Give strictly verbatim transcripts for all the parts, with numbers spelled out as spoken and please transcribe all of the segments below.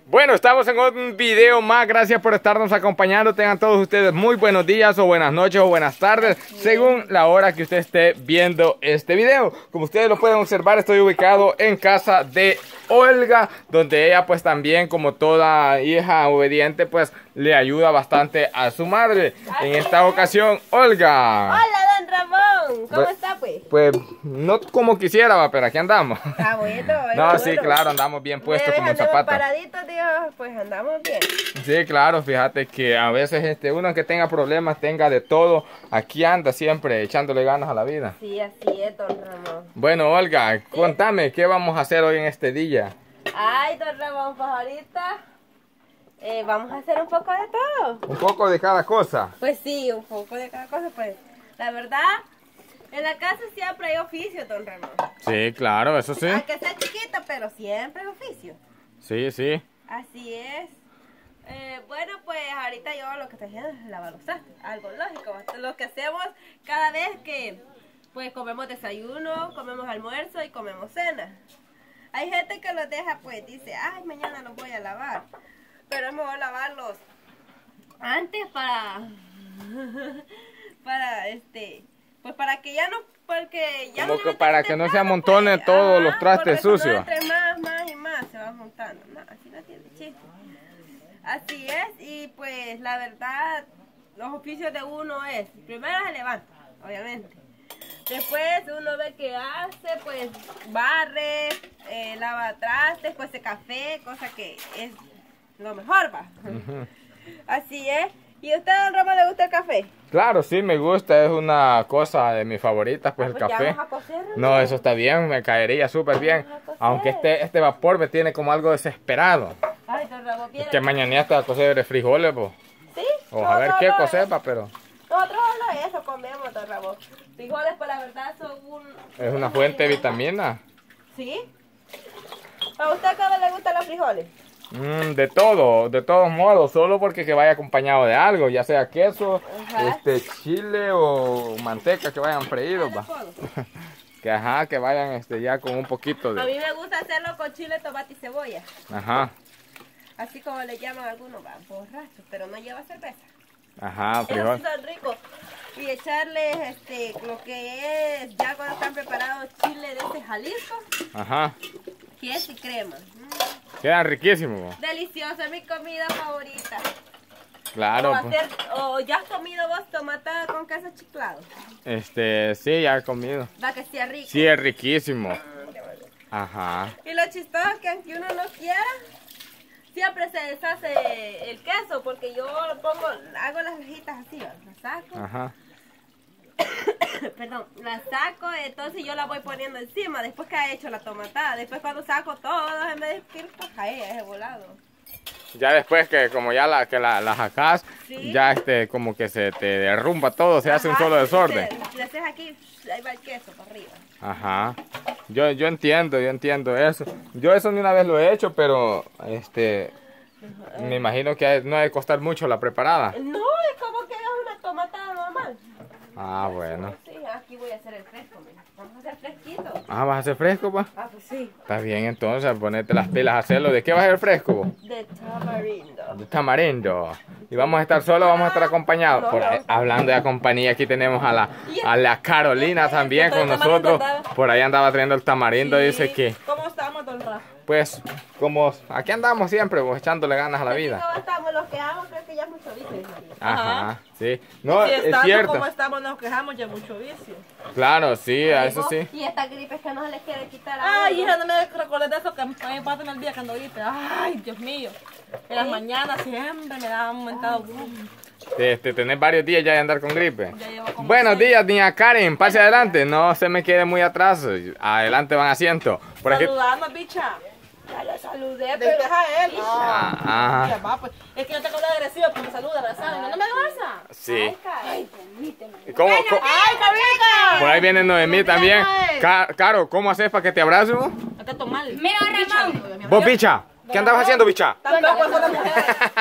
Bueno, estamos en un video más. Gracias por estarnos acompañando. Tengan todos ustedes muy buenos días o buenas noches o buenas tardes, según la hora que usted esté viendo este video. Como ustedes lo pueden observar, estoy ubicado en casa de Olga, donde ella pues también, como toda hija obediente, pues le ayuda bastante a su madre. En esta ocasión, Olga. Hola, don Ramón. ¿Cómo pues, está pues? Pues no como quisiera, va, pero aquí andamos. Ah, bueno, bueno. No, bueno. sí, claro, andamos bien puestos como un andamos zapato. paraditos, Dios, pues andamos bien. Sí, claro, fíjate que a veces este, uno que tenga problemas, tenga de todo, aquí anda siempre echándole ganas a la vida. Sí, así es, don Ramón. Bueno, Olga, ¿sí? Contame, ¿qué vamos a hacer hoy en este día? Ay, don Ramón, pues ahorita eh, vamos a hacer un poco de todo. ¿Un poco de cada cosa? Pues sí, un poco de cada cosa, pues. La verdad, en la casa siempre hay oficio, don Ramón. Sí, claro, eso sí. Aunque sea chiquita, pero siempre hay oficio. Sí, sí. Así es. Eh, bueno, pues ahorita yo lo que estoy haciendo es lavar los trastes, algo lógico. Lo que hacemos cada vez que pues comemos desayuno, comemos almuerzo y comemos cena. Hay gente que los deja, pues dice, ay, mañana los voy a lavar. Pero es mejor lavarlos antes para, para este, pues para que ya no, porque ya Como no que para que no se amontonen pues, todos ajá, los trastes porque sucios. si no, entre más, más y más se van juntando. No, así no tiene chiste. Así es, y pues la verdad, los oficios de uno es, primero se levanta, obviamente. Después uno ve que hace, pues barre, eh, lava trastes, cuece café, cosa que es lo mejor, va. Uh-huh. Así es. ¿Y a usted, don Ramón, le gusta el café? Claro, sí, me gusta, es una cosa de mis favoritas, pues, ah, pues el café. Vamos a cocer, ¿no? No, eso está bien, me caería súper bien. Aunque este, este vapor me tiene como algo desesperado. Ay, don Ramón, es que mañana hasta a cocer frijoles, pues. Sí. O a ver qué cosepa, pero... Nosotros solo eso comemos, don Ramón. Frijoles, pues la verdad son un... Es una fuente de vitamina. ¿Sí? ¿A usted cómo le gustan los frijoles? Mm, de todo, de todos modos, solo porque que vaya acompañado de algo, ya sea queso, ajá, este chile o manteca que vayan freídos, va. Que ajá, que vayan este ya con un poquito de... A mí me gusta hacerlo con chile, tomate y cebolla. Ajá. Así como le llaman algunos, va, borrachos, pero no lleva cerveza. Ajá, frijol. Esos son ricos. Y echarles este, lo que es, ya cuando están preparados, chile de este Jalisco. Ajá. Queso y crema. Mm. Quedan riquísimos. Delicioso, es mi comida favorita. Claro. O, hacer, o ya has comido vos tomata con queso chiclado. Este, sí, ya he comido. Va que sea rico. Sí, es riquísimo. Ajá. Y lo chistoso es que aunque uno no quiera, siempre se deshace el queso, porque yo lo pongo, hago las hojitas así, las saco. Ajá. Perdón, las saco, entonces yo la voy poniendo encima después que ha hecho la tomatada. Después cuando saco todo, en vez de que pues ahí es volado. Ya después que como ya la que la, la sacas, ¿sí? Ya este como que se te derrumba todo, se Ajá, hace un solo desorden. Si le haces aquí, ahí va el queso para arriba. Ajá. Yo, yo entiendo, yo entiendo eso. Yo eso ni una vez lo he hecho, pero este uh-huh. Me imagino que no ha de costar mucho la preparada. No, es como que hagas una tomatada normal. Ah, bueno. Sí, aquí voy a hacer el fresco, mira. Vamos a hacer fresquito. Ah, ¿vas a hacer fresco, pa? Ah, pues sí. Está bien, entonces, ponete las pilas a hacerlo. ¿De qué vas a hacer fresco, vos? De tamarindo. De tamarindo. ¿Y vamos a estar solos o vamos a estar acompañados? Por ahí, hablando de compañía, aquí tenemos a la, a la Carolina también con nosotros. Por ahí andaba trayendo el tamarindo, sí. Dice que... ¿Cómo estamos, don Rafa? Pues, como aquí andamos siempre, pues, echándole ganas a la vida. ¿Cómo estamos? Los quejamos, creo que ya es mucho vicio. Ajá, Ajá, sí. No, si es cierto. Como estamos, nos quejamos, ya mucho vicio. Claro, sí, a eso sí. Y esta gripe que no se les quiere quitar a Ay, hija, no me recuerdes de eso que a mí me pasa en el día cuando gripe. Ay, Dios mío. En las mañanas siempre me da un aumentado. Este, tener varios días ya de andar con gripe. Buenos seis. días, niña Karen, pase adelante, no se me quede muy atrás. Adelante van asiento. Por Saludando, aquí... bicha. Ya lo saludé, pero deja a él. Ah, ah. Va, pues. Es que yo tengo de agresivo porque me saluda, ¿verdad? ¿No, no me abraza? Sí. Ay, permíteme. ¿Cómo, Bueno, cómo? ¡Ay, Carita! Por ahí viene Noemí también. Ca Caro, ¿cómo haces para que te abrace? Está tomando. Mira, Ramón. ¿Vos, bicha? ¿Qué andabas haciendo, bicha? Tampoco es una mujer.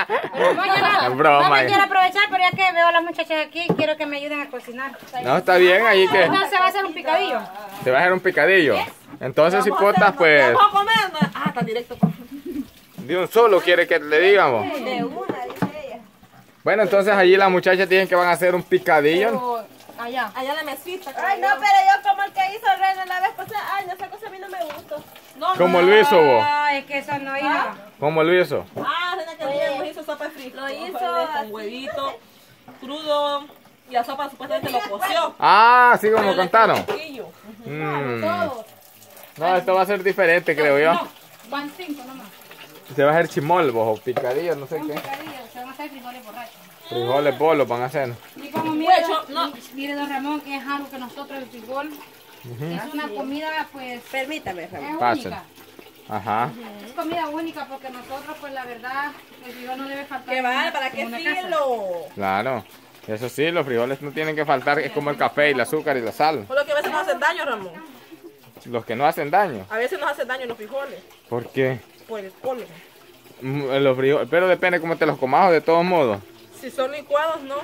Es broma. No, quiero aprovechar, pero ya que veo a las muchachas aquí, quiero que me ayuden a cocinar. No, está bien, ahí que... No, se va a hacer un picadillo. Se va a hacer un picadillo. Entonces, si potas, pues... ¿Vamos a comer? Ah, está directo. De un solo quiere que le digamos. De una, dice ella. Bueno, entonces allí las muchachas tienen que van a hacer un picadillo. Pero allá. Allá en la mesita. Ay, no, creo yo. pero yo como el que hizo Reina la vez pasada. Ay, no, esa cosa a mí no me gustó. No, ¿Cómo no. lo hizo vos? Ay, es que eso no iba. ¿Cómo lo hizo? Ah, Reina que bien, nos hizo sopa de frijol. Lo hizo con así. huevito crudo. Y la sopa supuestamente lo coció. Ah, así como Pero le contaron. echó piquillo. Mm. Todos. No, esto va a ser diferente, creo yo. No, van cinco nomás. Se va a hacer chimol, vos, o picadillo, no sé Un qué. picadillo, se van a hacer frijoles borrachos. Frijoles, bolos van a hacer. Y como mire, Huecho, don- no. mire, don Ramón, que es algo que nosotros el frijol es una comida, pues, Permítame, es Ramón. Pasa. única. Ajá. Es comida única porque nosotros, pues, la verdad, el frijol no debe faltar. ¿Qué en va? una- ¿Para en qué una casa. filo? Claro. Eso sí, los frijoles no tienen que faltar, es como el café, el azúcar y la sal. Por lo que a veces nos hacen daño, Ramón. Los que no hacen daño. A veces nos hacen daño los frijoles. ¿Por qué? Por el colon. Mm, Los frijoles, pero depende cómo te los comas, de todos modos. Si son licuados, no.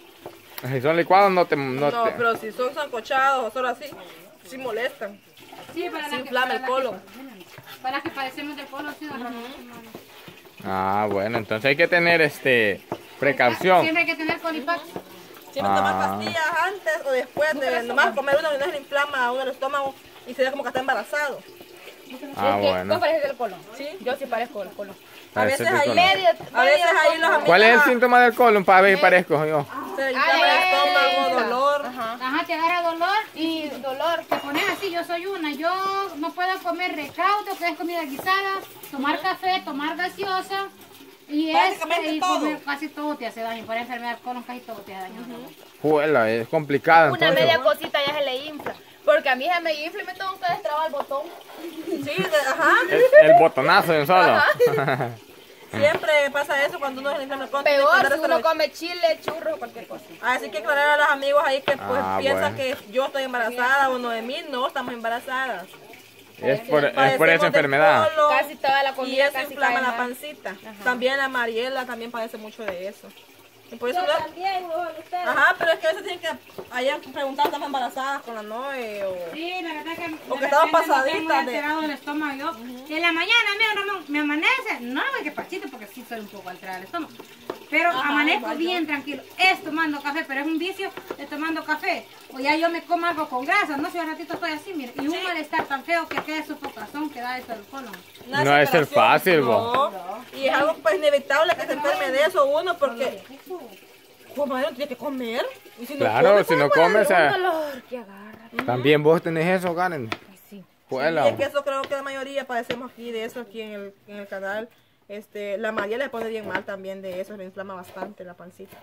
Si son licuados, no te. No, No te... pero si son sancochados o solo así, sí molestan. Sí, para Se la que- inflama para el la que- colon. Para las que padecemos del colon, sí, don Ramón. Ah, bueno, entonces hay que tener este precaución. Siempre hay que tener colipac. Siempre Ah. tomar pastillas antes o después de nomás comer uno, no se le inflama a uno el estómago y se ve como que está embarazado. Ah, bueno. pareces del colon? ¿Sí? Yo sí parezco del colon. A Parece veces ahí, rico, ¿no? Medio, a veces ahí los amigos ¿Cuál es el síntoma del colon para ver si parezco yo? se le inflama el estómago, dolor. Ajá, te agarra dolor Y dolor. te pones así, yo soy una, yo no puedo comer recaudo, que es comida guisada, tomar café, tomar gaseosa y, Básicamente este, y todo. comer casi todo te hace daño, para enfermedad del colon casi todo te hace daño. Juela, es complicada Una entonces. media cosita ya se le infla. Porque a mí se me infla y me tengo que destrabar el botón. Sí, de- ajá. El, el botonazo de un solo. Siempre pasa eso cuando uno se le inflama el colon. tiene que Peor andar si uno hasta la- come chile, churro o cualquier cosa. Así que aclarar a los amigos ahí que pues Ah, piensan bueno. que yo estoy embarazada o Noemí, no estamos embarazadas. Es por, es por Padecemos esa del enfermedad. colon, Casi toda la y comida eso casi inflama cae la mal. pancita. También la Mariela también padece mucho de eso. Y por eso Yo no- también, huevón, ustedes. Ajá, pero es que a veces tienen que allá preguntar si estamos embarazadas con la Noe o... Sí, la verdad que O que de estaba repente pasadita no tengo de- alterado el estómago yo. Y en la mañana, mira, Ramón, me amanece, no me que pachito porque sí soy un poco alterada el estómago. Pero Ajá, amanezco igual yo. bien tranquilo. Es tomando café, pero es un vicio de tomando café. O ya yo me como algo con grasa, no sé, un ratito estoy así, mire. Y un malestar tan feo que queda sofocazón que da eso del colon. Una No es ser desesperación. fácil, vos. No. Y es algo pues inevitable que se enferme de eso uno porque... Como no tiene que comer. Y si no Claro, come, si no ¿cómo va a comes, dar? eh, Dolor que agarra. también vos tenés eso, Karen. Sí. Y Juela. es que eso creo que la mayoría padecemos aquí de eso aquí en el, en el canal. Este, la María le pone bien mal también de eso, le inflama bastante la pancita.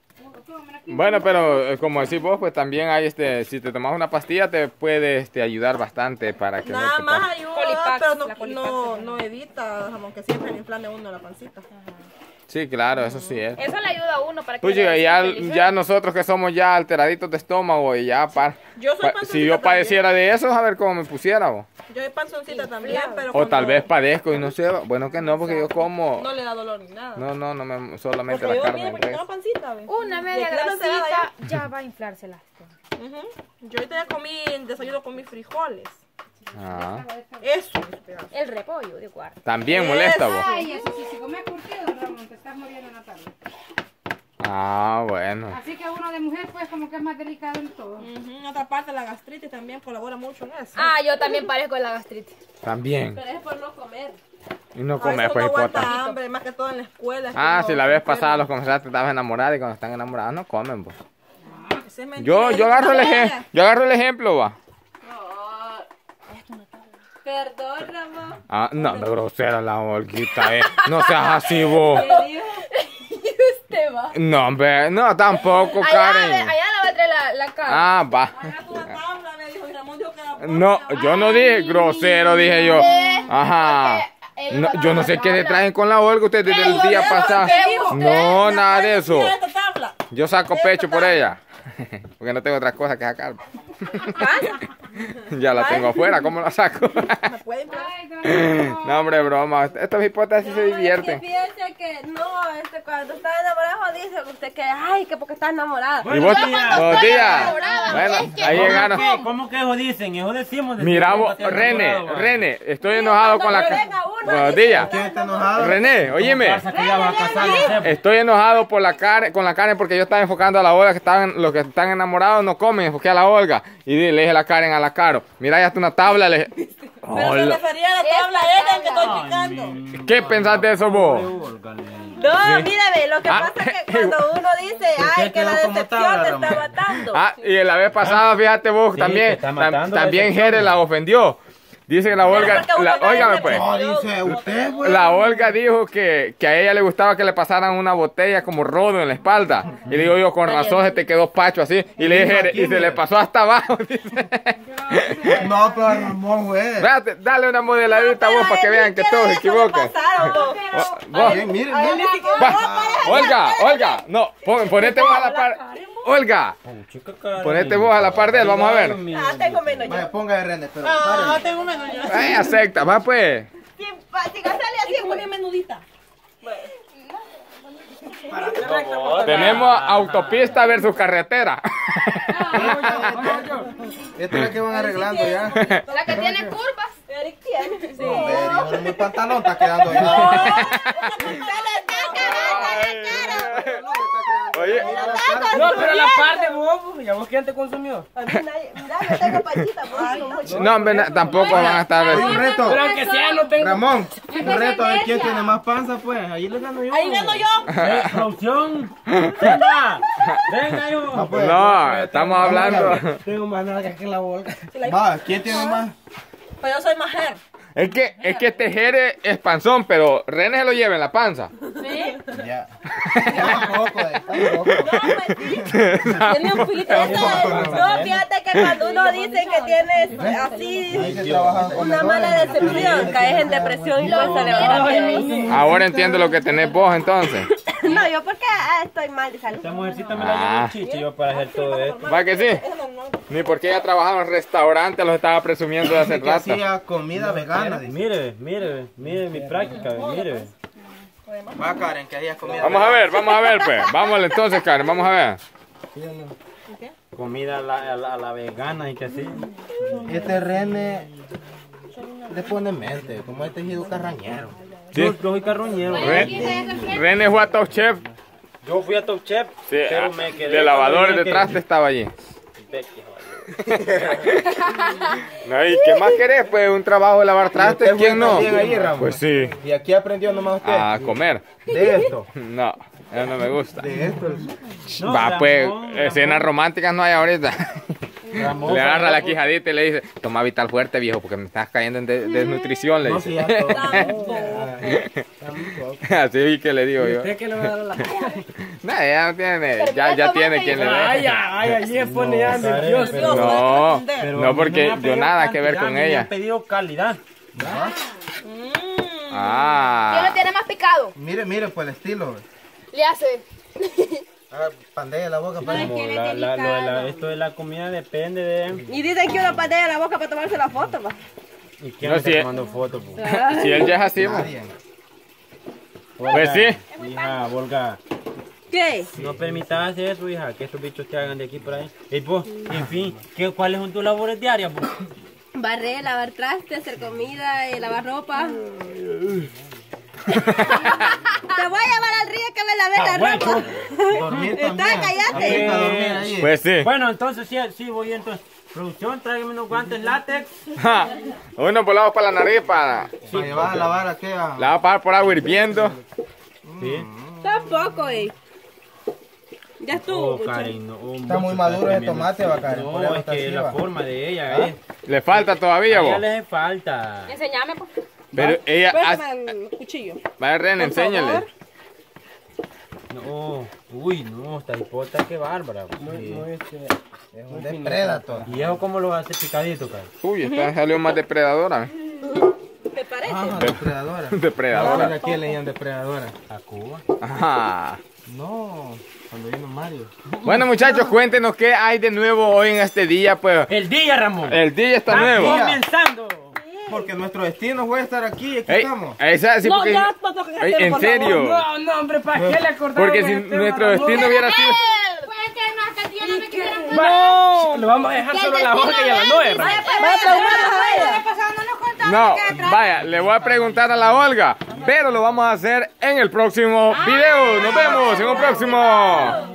Bueno, pero eh, como decís vos, pues también hay este, si te tomas una pastilla te puede este, ayudar bastante para que no Nada te más pase. ayuda, Colipax, pero no, la Colipax, no, sí. no evita, aunque siempre le inflame a uno la pancita. Sí, claro, eso sí es. Eso le ayuda a uno para que Pues le chica, ya, desinfelice. ya nosotros que somos ya alteraditos de estómago y ya para... Yo soy panzoncita si yo también. padeciera de eso, a ver cómo me pusiera vos. Yo soy panzoncita también, pero O cuando tal vez padezco y no sé, bueno que no, porque yo como... no le da dolor ni nada. No, no, no me solamente Porque la yo, carne mire, de porque res. tengo pancita, ¿ves? Una media Y queda grasita enterrada ya va a inflársela. Ujú. Yo ahorita ya comí en desayuno con mis frijoles. Ah, Eso, mis pedazos. El repollo de cuarto. también molesta Eso. vos. Ay, eso sí, si comes curtido, don Ramón, te estás muriendo en la tarde. Ah, bueno. Así que uno de mujer, pues, como que es más delicado en todo. Ujú. En otra parte, la gastritis también colabora mucho en eso. Ah, yo también parezco de la gastritis. También. Pero es por no comer. Y no A veces comer, pues, uno aguanta hipota. hambre, más que todo en la escuela. es que Ah, uno si la vez enferma. pasada los comenzaste estabas enamorada y cuando están enamorados no comen, pues. Esa es mentira, Yo, yo agarro el ella. ejemplo, yo agarro el ejemplo, va. Perdón, Ramón. Ah, no, de grosera la Olguita, eh. No seas así, vos. Usted va. No, hombre, no, tampoco, Allá, Karen. ve- allá la va a traer la, la cara. Ah, va. Agarra una tabla, me dijo, y Ramón dijo que era poca. No, yo no dije grosero, dije yo. Ajá. Porque No, yo no sé qué le traen con la Olga ustedes desde el Yo día digo, pasado. ¿qué digo? No, ¿Qué? nada de eso. Mira esta tabla. Yo saco pecho por ella. Porque no tengo otra cosa que sacar. Ya la tengo afuera, ¿cómo la saco? No pueden, claro. Ay, no. No, hombre, broma. Estos hipótesis se No, es que divierten. fíjense que no, este, cuando está enamorado dice usted que, ay, que porque está enamorada. ¿Y vos? Yo cuando Buenos estoy días. enamorada, Bueno, es que- ahí ¿Cómo llegaron. ¿Qué? ¿Cómo que eso dicen? Eso decimos. decimos Mira vos, que está René, enamorado, va. René, estoy enojado con la cuando cara. venga uno, Buenos dice, días. ¿Quién está enojado? René, óyeme. Pasa que ya va a casar, no sé. Estoy enojado por la Karen, con la Karen porque yo estaba enfocando a la Olga, que estaban, los que están enamorados no comen, enfoqué a la Olga. Y le dije a la Karen a la Caro, mira, ya está una tabla. Le dije, Pero se "Hola". refería a la tabla esa que estoy picando. ¿Qué pensás de eso vos? No, mírame, lo que Ah. pasa es que cuando uno dice, ay, que la quedó como decepción tabla, te Ramón? está matando. Ah, y la vez pasada, fíjate vos, Sí, también, te está tam- matando la también decepción. Jerez la ofendió. Dice que la Olga, porque uno la, no es óigame pues. No, dice usted, güey. La Olga dijo que, que a ella le gustaba que le pasaran una botella como rodo en la espalda. Y le digo yo, con razón se te quedó pacho así. Y le dije, y se le pasó hasta abajo. Dice. No, pero Ramón, güey. Espérate, dale una modeladita vos para que vean que todos se equivocan. Vos- vos- Miren, miren, miren. Va, Olga, Olga, no, pon- ponete vos a la par. Olga, ponete vos a la par de él, vamos a ver. Ah, tengo menos yo. Vaya, ponga de René, pero Ah, paren. tengo menos yo. Ay, acepta, va pues. Si, pa- si sale así, Tengo una menudita. Tenemos autopista versus carretera. Esta es la que van arreglando ya. La que tiene curvas. Eric tiene. Sí. Hombre, hijo, mi pantalón está quedando ya. Oye, No, pero la parte vos, ya vos quién te consumió. A mí nadie, mira, yo tengo pachita, pues. no, hombre, na- tampoco van a estar. Hay un reto. Pero aunque sea, no tengo. Ramón, un reto a ver quién tiene más panza, pues. Ahí le gano yo. Ahí gano yo. Eh, Producción. Venga. Venga, yo. pues. No, estamos hablando. Tengo más nada que la boca. Va, ¿quién tiene más? Pues yo soy mujer. Es que, es que este Jere es panzón, pero René se lo lleva en la panza. Ya. Está poco, eh, está poco. Tiene un filito. No, fíjate que cuando uno dice que tienes Hay así que trabajar con una mala decepción, caes en depresión y cuesta levantarte. Ahora entiendo lo que tenés vos entonces. No, yo porque ah, estoy mal de salud. Esta mujercita me la Ah. llevó chichi yo para hacer todo esto. ¿Va que sí? Ni porque ella trabajaba en restaurante, los estaba presumiendo de hace que rato. hacía comida vegana. dice. Mire, mire, mire mi práctica, mire. Va, Karen, que hacía comida Vamos a ver, vamos a ver, pues. Vamos entonces, Karen, vamos a ver. Comida a la, a la, a la vegana y que así. Este René le pone mente, como este tejido carrañero. Sí. Yo, yo soy carroñero. Re- René fue a Top Chef. Yo fui a Top Chef, Sí, pero ah, me quedé. de lavadores cuando de dije traste que- estaba allí. Vete, joder. No, ¿y qué más querés? Pues un trabajo de lavar trastes, usted fue ¿quién no? también ahí, Ramón? Pues sí, Y aquí aprendió nomás usted. a comer. De esto. No, eso no me gusta. De esto. No, Va, pues, Ramón, escenas Ramón, románticas no hay ahorita. Ramón, Le agarra la Ramón. quijadita y le dice, toma Vital Fuerte, viejo, porque me estás cayendo en de- desnutrición, le No, dice. sí, ya todo. Así que le digo yo. ¿Usted qué le va a dar a la No, ya no tiene, ya, ya tiene quien le Ay, dé. ay, allí se pone ya nervioso. No, Pero no, porque me ha yo pedido nada que ver cantidad, con me ella. han pedido calidad. ¿Quién Ah, lo tiene más picado? Mire, mire, por el estilo. Le hace. Ah, pandea la boca, para. Como la, la, lo de la- esto de la comida depende de. Y dicen que uno patea la boca para tomarse la foto, pa. ¿Y quién No, me está sí. tomando fotos? po? si él ya es así, Nadie. pues sí. Hija, Volga, ¿Qué? no permitas eso, hija, que estos bichos te hagan de aquí por ahí. Y pues, en fin, ¿qué, ¿cuáles son tus labores diarias? po? Barrer, lavar trastes, hacer comida, eh, lavar ropa. Te voy a llevar al río que me laves Ah, la bueno. ropa. Dormir Está, también. cállate. Aquí para dormir ahí. Pues sí. Bueno, entonces sí, sí voy entonces. Producción, tráigame unos guantes látex. Ja, uno volados para la nariz para Para llevar a lavar aquí a... la va a pagar por agua hirviendo. Sí. Tampoco, eh. Ya estuvo, Oh, muchacho. Karen, no, oh, Está muy mucho maduro ese tremendo. tomate, va, Karen. Por No, eso es está que así, la va. forma de ella, eh. Le falta todavía, A ella vos. le hace falta. Enseñame, pues. Pero ella hace... Préstame el cuchillo. Vaya, Ren, enséñale. No, uy, no, esta hipota, qué bárbara. Sí. Es un depredator. ¿Y eso cómo lo hace picadito, Karen? Uy, esta salió más depredadora. ¿Te parece? Ajá, depredadora. Depredadora. Ahora aquí le llaman depredadora. A Cuba. Ajá. No, cuando vino Mario. Bueno, muchachos, cuéntenos qué hay de nuevo hoy en este día, pues. El día, Ramón. El día está Está nuevo. comenzando. porque nuestro destino fue estar aquí y aquí Ey, estamos. esa, sí, No, porque- ya, no toquen el Ey, tema, en por serio. No, no, hombre, ¿para qué le acordamos? Porque si nuestro destino hubiera sido... Pues es que no, hasta el día no me quisieron No, lo vamos a dejar solo a la Olga y a la Noé. Vaya a preguntarles a ella. El pasado no nos contaron No, que detrás- vaya, le voy a preguntar a la Olga, pero lo vamos a hacer en el próximo video. Nos vemos en un próximo.